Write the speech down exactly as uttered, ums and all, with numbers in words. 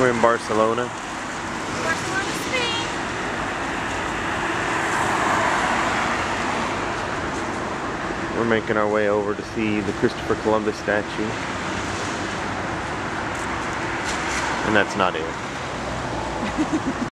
We're in Barcelona. Barcelona, Spain. We're making our way over to see the Christopher Columbus statue. And that's not it.